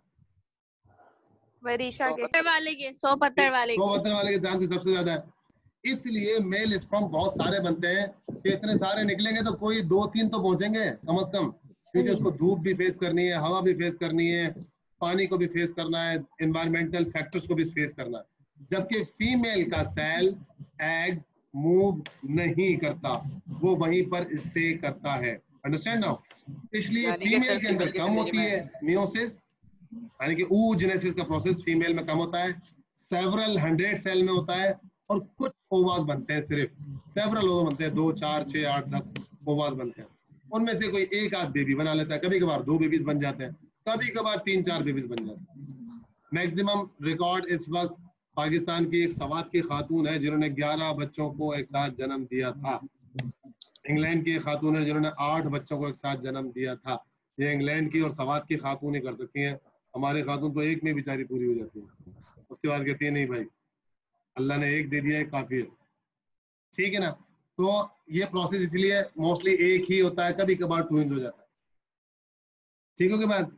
वरीशा के। पत्थर वाले के, सौ पत्थर वाले सौ के। पत्थर वाले के चांसेस सबसे ज्यादा है। इसलिए मेल स्पर्म बहुत सारे बनते हैं कि इतने सारे निकलेंगे तो कोई दो तीन तो पहुंचेंगे कम से कम, क्योंकि उसको धूप भी फेस करनी है, हवा भी फेस करनी है, पानी को भी फेस करना है, एनवायरमेंटल फैक्टर्स को भी फेस करना है। जबकि फीमेल का सेल एग मूव नहीं करता, वो वहीं पर स्टे करता है। Understand now? इसलिए यानी कि फीमेल सिर्फ के अंदर फीमेल की कम जिंदगी होती है मियोसिस, यानी कि oogenesis का प्रोसेस फीमेल में कम होता है, सेवरल हंड्रेड सेल में होता है, और कुछ ओवास बनते हैं, सिर्फ सेवरल ओवा बनते हैं, दो चार छह आठ दस ओवास बनते हैं, उनमें से कोई एक आध बेबी बना लेता है, कभी कभार दो बेबीज बन जाते हैं, कभी कभार तीन चार बेबीज बन जाते हैं। मैक्सिमम रिकॉर्ड इस वक्त पाकिस्तान की एक सवात की खातून है जिन्होंने ग्यारह बच्चों को एक साथ जन्म दिया था। इंग्लैंड की एक खातून है जिन्होंने आठ बच्चों को एक साथ जन्म दिया था। ये इंग्लैंड की और सवात की खातून ही कर सकती हैं, हमारी खातून तो एक में बेचारी पूरी हो जाती है, उसके बाद कहती है नहीं भाई अल्लाह ने एक दे दिया है काफी है, ठीक है ना। तो ये प्रोसेस इसलिए मोस्टली एक ही होता है, कभी कभार ट्विंस हो जाता है, ठीक हो गया बात?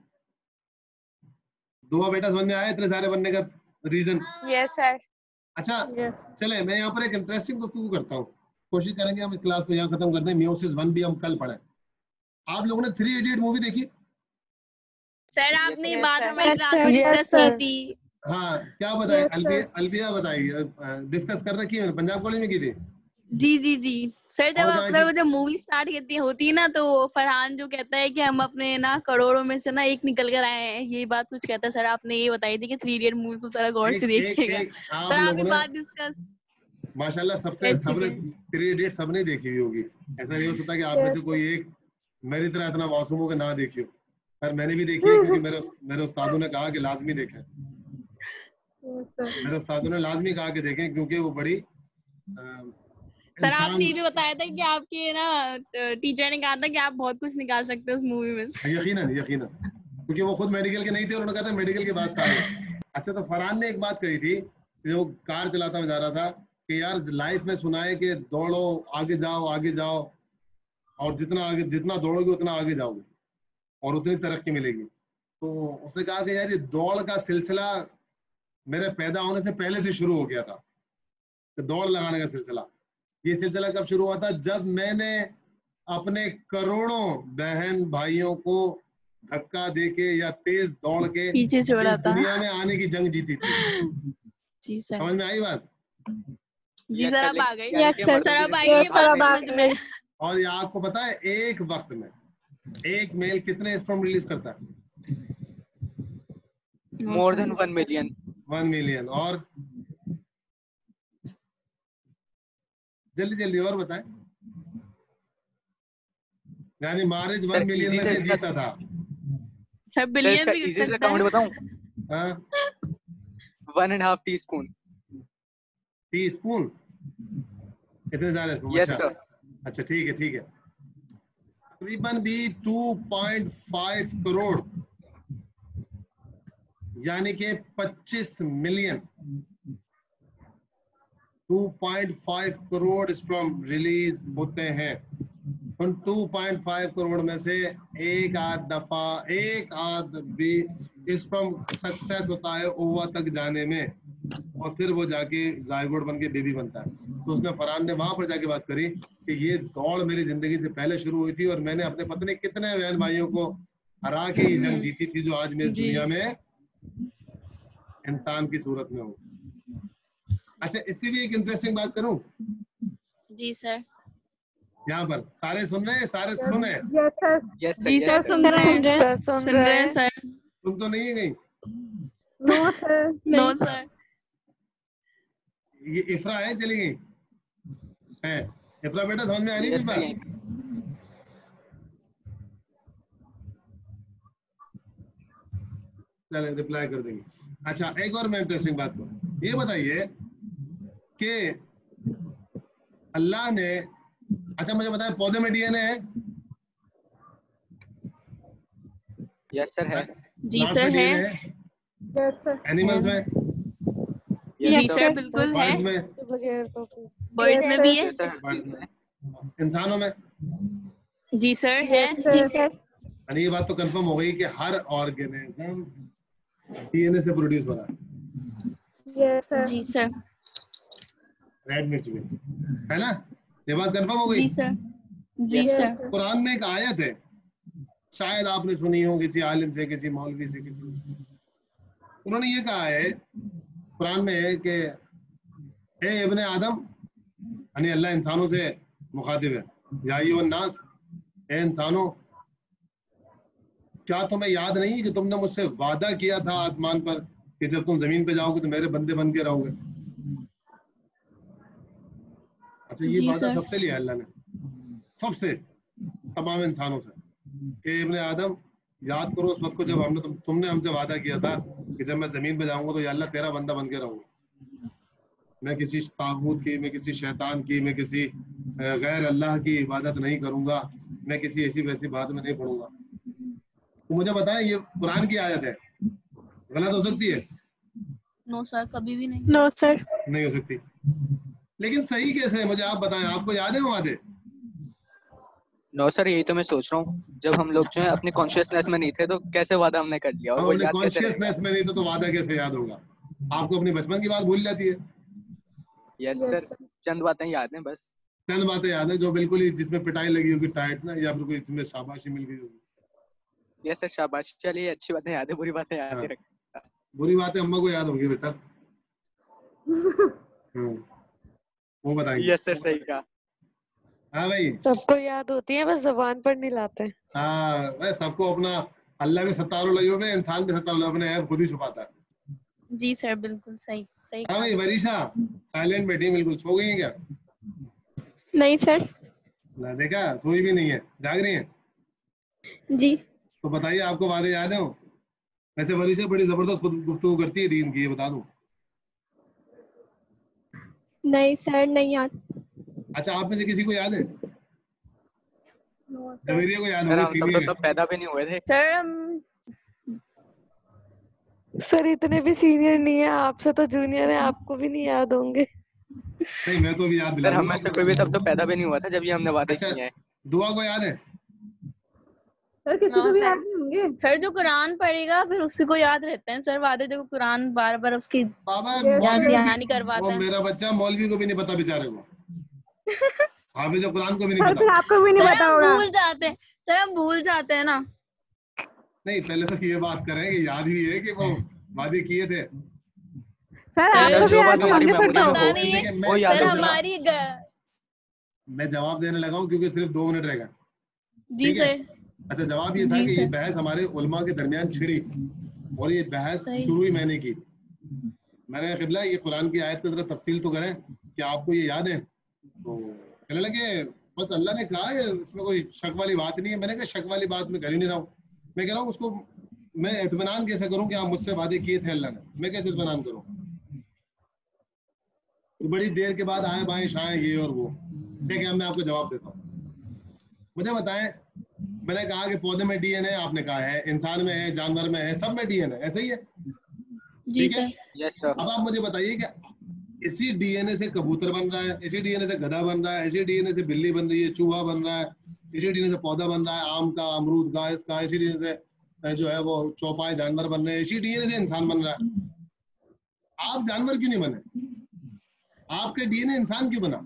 दो बेटा समझ में आया इतने सारे बनने का रीजन? Yes sir. अच्छा Yes. चले मैं यहाँ पर एक इंटरेस्टिंग गुफ्तगू करता हूँ, कोशिश करेंगे हम इस क्लास को यहाँ खत्म कर दें, मियोसिस वन भी हम कल पढ़े। आप लोगों ने थ्री इडियट मूवी देखी? सर आपने ये Yes, बात sir. हमारी Yes, क्लास sir. में Yes, डिस्कस sir. की थी। हाँ क्या बताए? Yes, अलबिया sir. अलबिया बताइए, डिस्कस कर रखी है, पंजाब कॉलेज में की थी। जी जी जी सर, जब और कहाँ अगर की? वो जब मूवी स्टार्ट करती होती है ना, तो फरहान जो कहता है कि हम अपने ना करोड़ों में से ना एक निकल कर आए हैं, ये बात कुछ कहता है। सर आपने ये बताई थी कि थ्री इडियट मूवी को जरा गौर से एक एक देखिएगा। एक आप सर आप लोगों ये ने बात डिस्कस माशाल्लाह सबसे कर सबने चुके हैं। थ्री इडियट सबने देखी हुई होगी, ऐसा नहीं हो सकता कि आप में से कोई एक मेरी तरह इतना मासूम हो के ना देखी हो, पर मैंने भी देखी है क्योंकि मेरे मेरे उस्तादों ने कहा कि लाजमी देखें, Yes, sir. मेरे उस्तादों ने लाजमी कहा कि देखें, क्योंकि वो बड़ी अ, सर आपने ये इंसान, भी बताया था कि आपके ना टीचर ने कहा था कि आप बहुत कुछ निकाल सकते हो उस मूवी में से। यकीनन यकीनन, क्योंकि वो खुद मेडिकल के नहीं थे, उन्होंने कहा था मेडिकल के बाद सारे। अच्छा तो फरहान ने एक बात कही थी, जो कार चलाता हुआ जा रहा था कि यार लाइफ में सुना है कि दौड़ो, आगे जाओ, आगे जाओ, और जितना आगे जितना दौड़ोगे उतना आगे जाओगे और उतनी तरक्की मिलेगी। तो उसने कहा कि यार ये दौड़ का सिलसिला मेरे पैदा होने से पहले से शुरू हो गया था, कि दौड़ लगाने का सिलसिला। ये सिलसिला कब शुरू हुआ था? जब मैंने अपने करोड़ों बहन भाइयों को धक्का देके या तेज दौड़ के पीछे छोड़ा इस था। दुनिया में आने की जंग जीती थी। जी सर। समझ में आई बात? जी सर, अब आ गई। Yes, sir. सर अब आई Yes, ये sir, बात अब आ समझ में। और ये आपको पता है एक वक्त में एक मेल कितने स्पर्म रिलीज करता है? More than one million. One million. और जल्दी जल्दी और बताएं। यानी मारिज वन मिलियन में से जीता था। सर बिलियन भी कर इजी से सकता काउंट है। बताऊं? हाँ, one and half teaspoon. Teaspoon कितने ज्यादा स्पून? यस अच्छा सर। अच्छा, ठीक है ठीक है। तकरीबन भी टू पॉइंट फाइव करोड़ यानी कि पच्चीस million two point five crore sperm release होते हैं। उन टू पॉइंट फाइव करोड़ में से एक आध दफा एक आध भी स्पर्म सक्सेस होता है ओवा तक जाने में, और फिर वो जाके जायगोट बन के बेबी बनता है। तो उसने फरहान ने वहां पर जाके बात करी कि ये दौड़ मेरी जिंदगी से पहले शुरू हुई थी और मैंने अपने पता नहीं कितने बहन भाइयों को हरा के ये जंग जीती थी जो आज मैं इस जी। दुनिया में इंसान की सूरत में हूँ। अच्छा, इससे भी एक इंटरेस्टिंग बात करूं जी सर। यहाँ पर सारे सुन रहे हैं? सारे सुने? Yes, sir. यस जी सर सुन रहे हैं। सर सुन सुन रहे हैं सर। तुम तो नहीं है कहीं? No, sir. No sir. ये इफ्रा है, चली गई है? इफ्रा बेटा समझ में आ रही है यस कुछ सर। बात? चले रिप्लाई कर देंगे। अच्छा, एक और मैं इंटरेस्टिंग बात करूं, ये बताइए कि अल्लाह ने, अच्छा मुझे बताया पौधे में डीएनए है? यस सर है। जी प्लांट्स सर में है। डीएनए है? Yes, sir. एनिमल्स में? जी यस सर सर। बिल्कुल है। बर्ड्स में? बर्ड्स में भी है। Yes sir. बर्ड्स में? इंसानों में? जी सर है। जी सर। यानी ये बात तो कंफर्म हो गई कि हर ऑर्गेनिज्म डीएनए से प्रोड्यूस हो रहा है। Yes, sir. जी सर। रेड मिर्च में, है ना? ये बात कंफर्म हो गई? जी सर। जी Yes, सर। कुरान में एक आयत है, शायद आपने सुनी हो किसी आलिम से, किसी मौलवी से, किसी, उन्होंने ये कहा है कुरान में है कि ए इब्ने आदम, यानी अल्लाह इंसानों से मुखातिब है, या अय्युहन नास, ए इंसानों, क्या तुम्हें याद नहीं कि तुमने मुझसे वादा किया था आसमान पर कि जब तुम जमीन पे जाओगे तो मेरे बंदे बन के रहोगे? अच्छा, ये जी वादा सर। सबसे लिया अल्लाह ने, सबसे, तमाम इंसानों से, कि इब्ने आदम याद करो उस वक्त को जब हमने तुम, तुमने हमसे वादा किया था कि जब मैं जमीन पे जाऊंगा तो या अल्लाह तेरा बंदा बन के रहूंगा। मैं किसी तागूत की, मैं किसी शैतान की, मैं किसी गैर अल्लाह की इबादत नहीं करूंगा, मैं किसी ऐसी वैसी बात में नहीं पढ़ूंगा। तो मुझे बताएं, ये कुरान की आयत है, गलत हो सकती है? नो सर, कभी भी नहीं। No, sir. नहीं हो सकती। लेकिन सही कैसे है मुझे आप बताएं, आपको याद है वो वादे? नो सर, यही तो मैं सोच रहा हूँ, जब हम लोग जो है अपनी कॉन्शियसनेस में नहीं थे तो कैसे वादा हमने कर लिया और हम वो अपने याद कैसे रहेगा? कॉन्शियसनेस में नहीं तो, तो वादा कैसे याद होगा? आपको अपनी बचपन की बात भूल जाती है। Yes Yes, sir, sir. चंद बातें याद हैं बस। चंद बातें याद है जो बिल्कुल ही, जिसमें पिटाई लगी होगी टाइट ना, या फिर कोई जिसमें शाबाशी मिल गई होगी। यस सर, शाबाश, चलिए अच्छी बातें याद है, बुरी बातें याद हाँ। ही रखें। बुरी बातें अम्मा को याद होंगी बेटा। हाँ, वो बताएंगे। यस सर, सही कहा। हाँ भाई, सबको याद होती है, बस जबान पर नहीं लाते। हाँ भाई, सबको अपना, अल्लाह भी सत्तारों लगे हुए, इंसान भी सत्तारों, अपने ऐप खुद ही छुपाता है। जी सर बिल्कुल सही सही हाँ कहा। भाई, वरीशा साइलेंट बैठी है, बिल्कुल सो गई है क्या? नहीं सर। ला देखा, सोई भी नहीं है, जाग रही है। जी। तो बताइए, आपको वादे याद हो? वैसे वरीशा बड़ी जबरदस्त गुफ्तगू करती है दीन की, ये बता दूं। नहीं सर, नहीं याद। अच्छा, आप में से किसी को याद है? No, sir. जवेरिया को याद सर होगा, हम सब तो सीनियर तब पैदा भी नहीं हुए थे। सर हम सर इतने भी सीनियर नहीं है, आपसे तो जूनियर है, आपको भी नहीं याद होंगे। नहीं मैं तो भी याद दिला सर हम दूंगा। में से कोई भी तब तो पैदा भी नहीं हुआ था जब ये हमने वादे अच्छा, किए हैं। दुआ को याद है? सर किसी हाँ को भी सर। याद नहीं होंगे। सर जो कुरान पढ़ेगा फिर उसी को याद रहते हैं सर वादे, जो कुरान बार बार उसकी बाबा Yes, याद मौलवी को दहानी भी, करवाता वो है। मेरा बच्चा मौलवी को भी नहीं पता बेचारे को, हाफिज कुरान को भी नहीं सर फिर पता। आपको भी नहीं सर पता हम होगा। भूल जाते हैं, सर हम भूल जाते हैं ना। नहीं पहले तो ये बात करें कि याद भी है कि वो वादे किए थे। सर सर, आपको भी जो याद बात नहीं हमारी होंगे फिर मेमोरी तो। में पता होगी नहीं है देखिए, मैं वो याद सर मैं होगा। जवाब हमारी ग... मैं जवाब देने लगा हूँ क्योंकि सिर्फ दो मिनट रहेगा। जी ठीक है? सर। अच्छा, जवाब ये था जी कि ये सर। बहस हमारे उलमा के दरमियान छिड़ी और ये बहस सही। शुरू ही मैंने की। मैंने कहा किबला ये कुरान की आयत की तरफ तफसील तो करें, क्या आपको ये याद है? तो कहने लगे बस अल्लाह ने कहा है, इसमें कोई शक वाली बात नहीं है। मैंने कहा शक वाली बात मैं कर ही नहीं रहा हूँ। मैं कह रहा हूँ उसको मैं इत्मीनान कैसे करूँ कि आप मुझसे वादे किए थे अल्लाह ने, मैं कैसे इत्मीनान करूँ? तो बड़ी देर के बाद आए बाएं शाएं ये और वो। ठीक है, मैं आपको जवाब देता हूँ। मुझे बताएं, मैंने कहा कि पौधे में डीएनए, आपने कहा है इंसान में है, जानवर में है, सब में डीएनए, ऐसा ही है? जी ठीक है? सर। Yes sir. अब आप मुझे बताइए कि इसी डीएनए से कबूतर बन रहा है, इसी डीएनए से गधा बन रहा है, इसी डीएनए से बिल्ली बन रही है, चूहा बन रहा है, इसी डीएनए से पौधा बन रहा है, आम का, अमरूद का, इसका, इसी डीएनए से जो है वो चौपाए जानवर बन रहे हैं, इसी डीएनए से इंसान बन रहा है। आप जानवर क्यों नहीं बने? आपके डीएनए इंसान क्यों बना?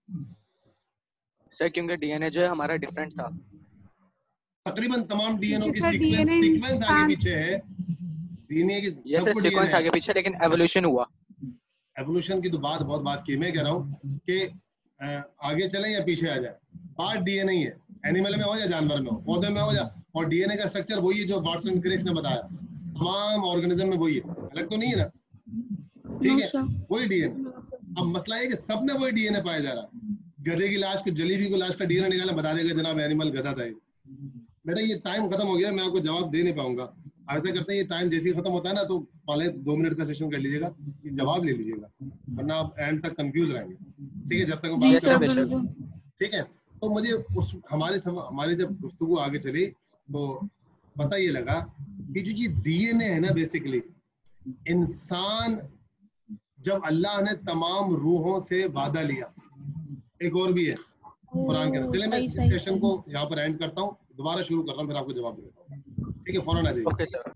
सर क्योंकि डीएनए जो है हमारा डिफरेंट था। तकरीबन तमाम डीएनए की सर सीक्वेंस डीएनए सीक्वेंस आगे इंसान पीछे है। डीएनए की यस सर सबको सीक्वेंस डीएनए आगे पीछे, लेकिन एवोल्यूशन हुआ। एवोल्यूशन की तो बात बहुत बात की। मैं कह रहा हूँ कि अ, आगे चले या पीछे आ जाए, बात डीएनए ही है। एनिमल में हो या जानवर में हो, पौधे में हो या, और डीएनए का स्ट्रक्चर वही है जो वाटसन क्रिक्स ने बताया। तमाम ऑर्गेनिज्म में वही है, अलग तो नहीं है ना? ठीक नो है, सर। वही डीएनए। अब मसला है कि सब में वही डीएनए पाया जा रहा है। गधे की लाश को, जलेबी को लाश का डीएनए निकालना बता देगा जनाब एनिमल गधा था ये। बेटा ये टाइम खत्म हो गया, मैं आपको जवाब दे नहीं पाऊंगा। ऐसा करते हैं, ये टाइम जैसे ही खत्म होता है ना तो पहले दो मिनट का सेशन कर लीजिएगा, ये जवाब ले लीजिएगा, वरना आप एंड तक कंफ्यूज रहेंगे। ठीक है, जब तक हम जी बात सर कर रहे हैं। बिल्कुल। ठीक है, तो मुझे उस हमारे सम, हमारे जब गुफ्तगू आगे चली तो पता ये लगा कि जो ये डीएनए है ना, बेसिकली इंसान, जब अल्लाह ने तमाम रूहों से वादा लिया, एक और भी है कुरान के अंदर। चलिए मैं सही इस सही सेशन को यहाँ पर एंड करता हूँ, दोबारा शुरू कर रहा हूँ, फिर आपको जवाब देता हूँ। ठीक है, फौरन आ जाइए। Okay sir.